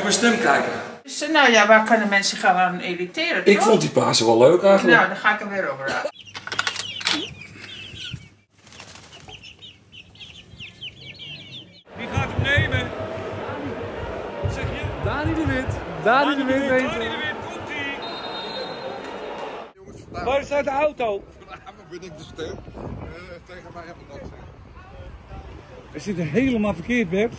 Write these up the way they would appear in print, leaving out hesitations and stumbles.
mijn stem kijken. Dus nou ja, waar kunnen mensen gaan aan irriteren? Ik vond die Pasen wel leuk eigenlijk. Nou, dan ga ik hem weer over. Wie gaat hem nemen? Wat zeg je? Dani de Wit. Dani de Wit Dani de Wit, komt-ie! Waar staat de auto? Vanavond ben ik de stem. Tegen mij hebben we dat zeggen. We zitten helemaal verkeerd, Bert.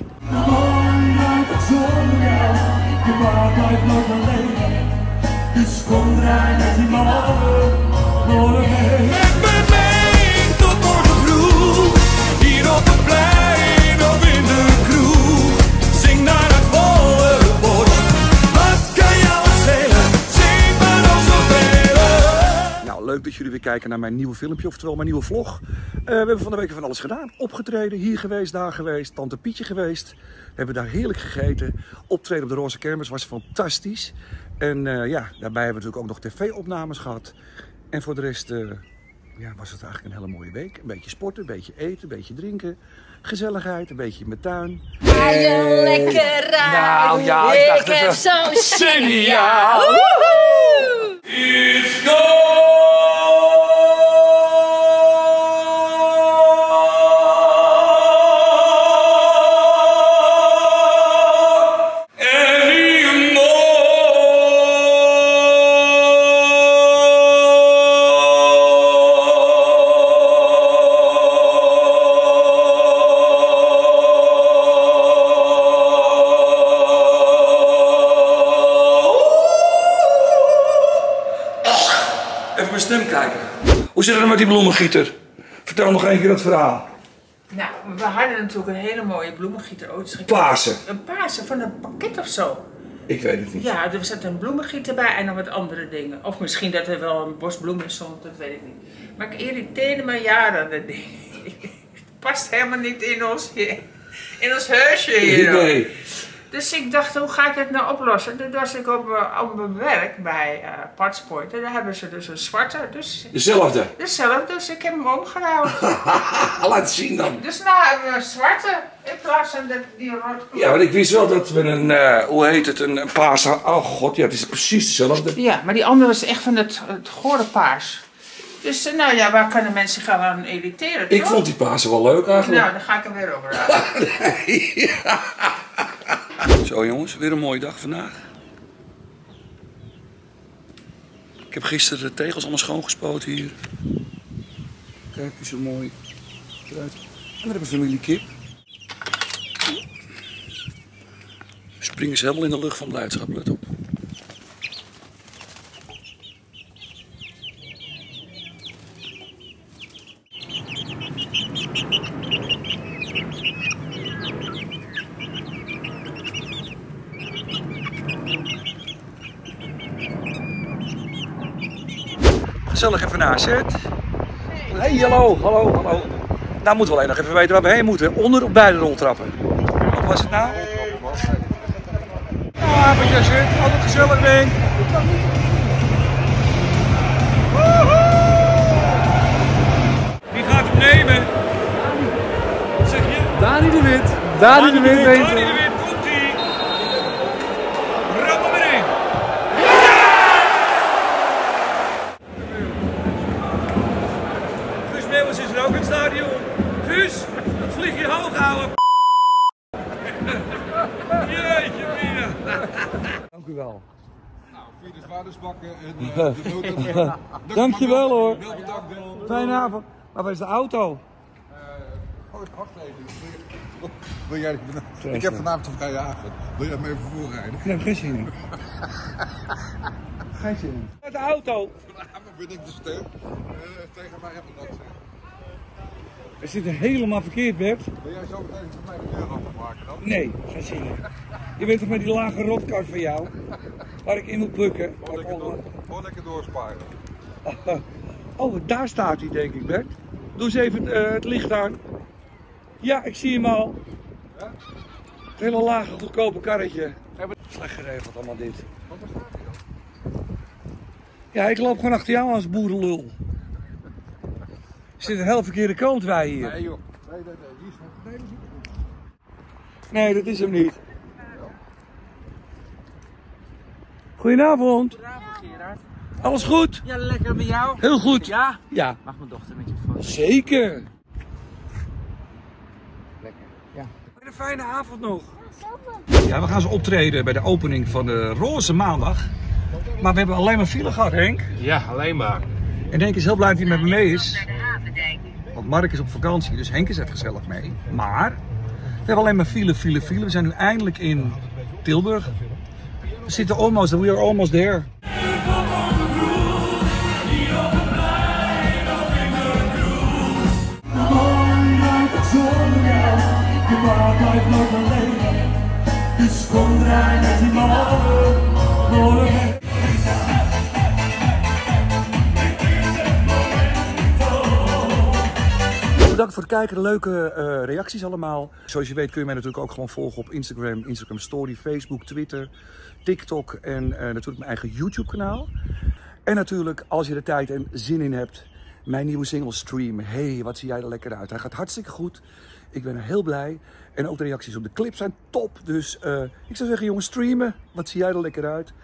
Dus kom draai met die mannen mee. Met mij tot morgen vroeg, hier op het plein of in de kroeg. Zing naar het volle borst, wat kan jou schelen, zing maar nog zoveel. Nou, leuk dat jullie weer kijken naar mijn nieuwe filmpje, oftewel mijn nieuwe vlog. We hebben van de week van alles gedaan. Opgetreden, hier geweest, daar geweest, Tante Pietje geweest. We hebben daar heerlijk gegeten. Optreden op de Roze Kermis was fantastisch. En ja, daarbij hebben we natuurlijk ook nog tv-opnames gehad. En voor de rest ja, was het eigenlijk een hele mooie week. Een beetje sporten, een beetje eten, een beetje drinken. Gezelligheid, een beetje in mijn tuin. Ga je lekker rijden? Nou ja, ik heb zo'n zin in jou. It's go! Even mijn stem kijken. Hoe zit het met die bloemengieter? Vertel nog één keer dat verhaal. Nou, we hadden natuurlijk een hele mooie bloemengieter ooit gekregen. Pasen. Een Pasen van een pakket of zo. Ik weet het niet. Ja, er zat een bloemengieter bij en nog wat andere dingen. Of misschien dat er wel een bos bloemen stond, dat weet ik niet. Maar ik irriteerde me jaren aan dat ding. Het past helemaal niet in ons huisje hier. Nee. Dus ik dacht, hoe ga ik het nou oplossen? Toen was ik op mijn werk bij Partspoint. En daar hebben ze dus een zwarte. Dus Dezelfde. dezelfde, dus ik heb hem omgeruild. Laat zien dan. Dus nou hebben we een zwarte in plaats van die rood. Ja, want ik wist wel dat we een, hoe heet het, een paas. Oh god, ja, het is precies hetzelfde. Ja, maar die andere was echt van het gore paars. Dus nou ja, waar kunnen mensen gaan aan irriteren? Ik toch? vond die Pasen wel leuk eigenlijk. Nou, dan ga ik hem weer overhalen. Zo jongens, weer een mooie dag vandaag. Ik heb gisteren de tegels allemaal schoongespoten hier. Kijk, hoe zo mooi eruit. En dan hebben we familie kip. Springen ze helemaal in de lucht van blijdschap, let op. Gezellig even naast het. Hey, hallo, hallo, hallo. Nou moeten we alleen nog even weten waar we heen moeten. Onder of bij de roltrappen. Wat was het nou? Nou, eventjes zit. Altijd gezellig ding. Wie gaat hem nemen? Wat zeg je? Dani de Wit. Dani de Wit. Dani de Wit, komt-ie! Ram hem erin! Guus Meeuwis is er ook in het stadion. Guus, dat vlieg je hoog houden. Jeetje mina. Dank u wel. Nou, vierde vadersbakken en de nood. Dankjewel hoor. Wel bedankt wel. Fijne avond. Maar waar is de auto? Wacht even. Wil jij, ik heb vanavond een vrije avond. Wil jij me even voorrijden? Ik heb geen zin in. Geen zin in. Met de auto. Vanavond ben ik de stem. Tegen mij hebben we dat zeggen. We zitten helemaal verkeerd, Bert. Wil jij zo meteen voor mij de deur openmaken dan? Nee, geen zin in. Je bent toch met die lage rotkar van jou? Waar ik in moet bukken. Gewoon lekker doorsparen. Oh, daar staat hij denk ik, Bert. Doe eens even het licht aan. Ja, ik zie hem al. Ja? Het hele lage, goedkope karretje. Slecht geregeld allemaal dit. Wat staat hij dan? Ja, ik loop gewoon achter jou als boerenlul. Er zit een heel verkeerde kant wij hier. Nee joh. Nee, hier is het. Nee, dat is het niet. Nee, dat is hem niet. Goedenavond. Goedenavond Gerard. Alles goed? Ja, lekker met jou. Heel goed. Ja? Ja. Mag mijn dochter met je op foto? Zeker. Lekker. Ja. Een fijne avond nog. Ja, we gaan zo optreden bij de opening van de Roze Maandag. Maar we hebben alleen maar file gehad, Henk. Ja, alleen maar. En Henk is heel blij dat hij met me mee is. Want Mark is op vakantie, dus Henk is er gezellig mee. Maar we hebben alleen maar file. We zijn nu eindelijk in Tilburg. We zitten almost, we are almost there. Dus kom draai met die mannen. Bedankt voor het kijken, leuke reacties allemaal. Zoals je weet kun je mij natuurlijk ook gewoon volgen op Instagram, Instagram Story, Facebook, Twitter, TikTok en natuurlijk mijn eigen YouTube kanaal. En natuurlijk, als je er tijd en zin in hebt, mijn nieuwe single Stream. Hey, wat zie jij er lekker uit. Hij gaat hartstikke goed. Ik ben er heel blij. En ook de reacties op de clip zijn top. Dus ik zou zeggen jongens, streamen. Wat zie jij er lekker uit.